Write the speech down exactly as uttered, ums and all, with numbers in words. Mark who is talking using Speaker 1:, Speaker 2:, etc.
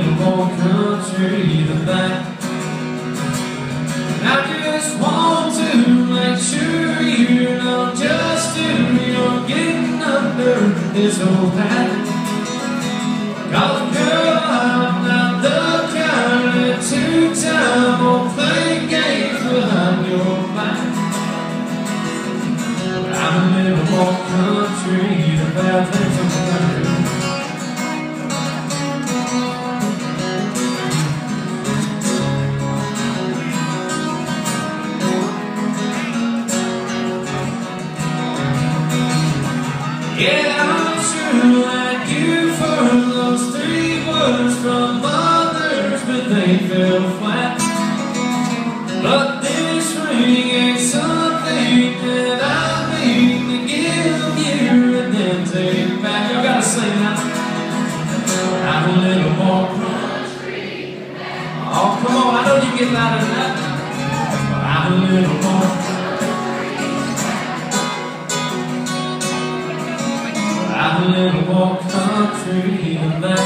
Speaker 1: little more country than that. I just want to make sure you're not just who you're getting under this old hat. Cause girl, I'm not the kind of two-time or play games behind your back. I'm a little more country than bad things I'm gonna do. Yeah, I'm true like you for those three words from others, but they fell flat. But this ring ain't something that I mean to give you and then take back. Y'all gotta sing that. I'm a little more country than that. Oh, come on, I know you get louder than that. But I'm a little more I'm a little more country than that.